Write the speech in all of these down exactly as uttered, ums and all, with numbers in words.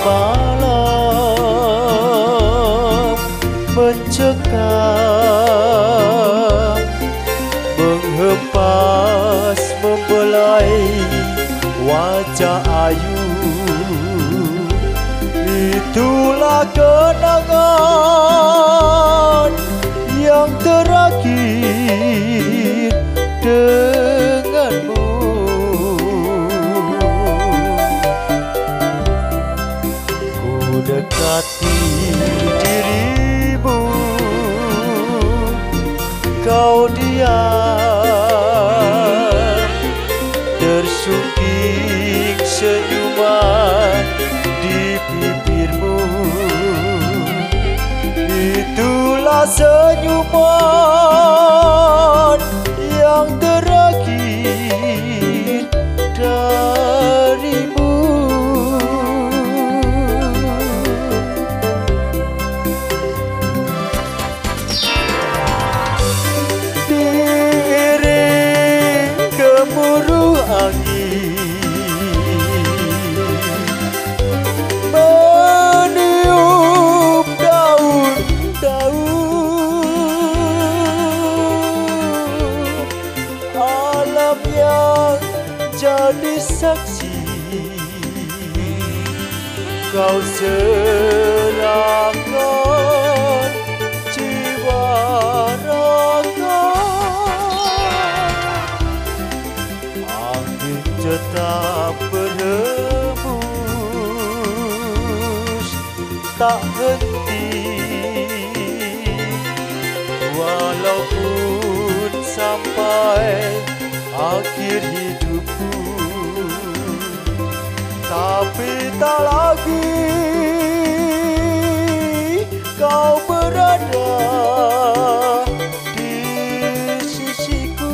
malam mencekam, menghempas membelai wajah ayu. Itulah kenangan yang terakhir denganmu. Ku dekati dirimu, kau diam, tersungging senyuman di bibirmu. Itulah senyuman yang terakhir darimu. Diiring gemuruh angin, meniup daun-daun, alam yang jadi saksi. Kau serahkan jiwa raga, angin tetap berhembus tak henti, walaupun sampai akhir hidupku. Tapi tak lagi kau berada di sisiku.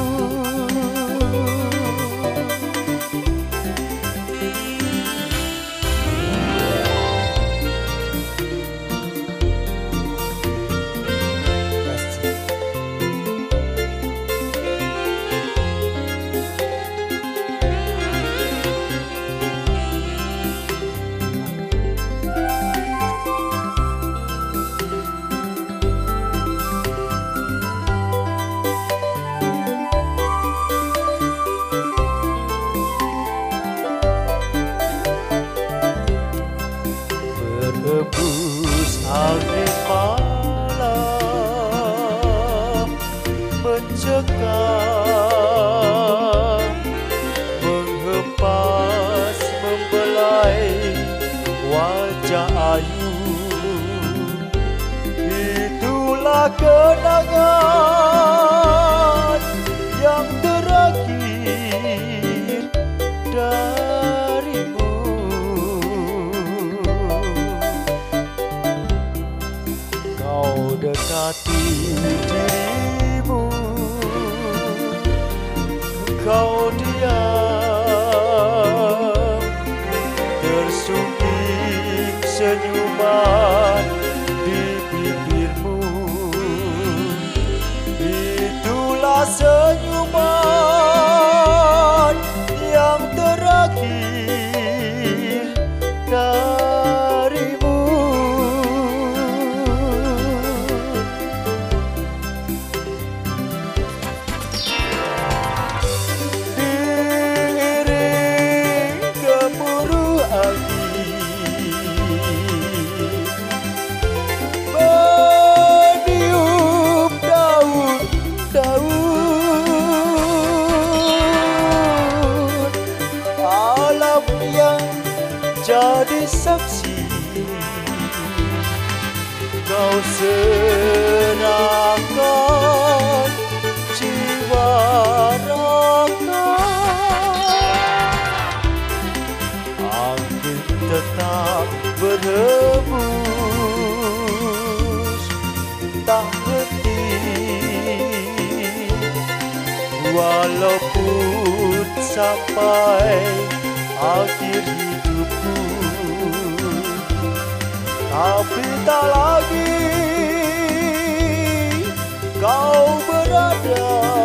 Berhembus angin malam mencekam, menghempas membelai wajah ayu. Itulah kenangan yang terakhir darimu. Kau dekati dirimu, kau diam, tersungging senyuman di bibirmu. Itulah senyuman yang terakhir darimu. Diiring gemuruh angin, meniup daun-daun, alam yang jadi saksi. Kau serahkan jiwa raga, angin tetap berhembus tak henti, walaupun sampai akhir hidupku. Tapi tak lagi kau berada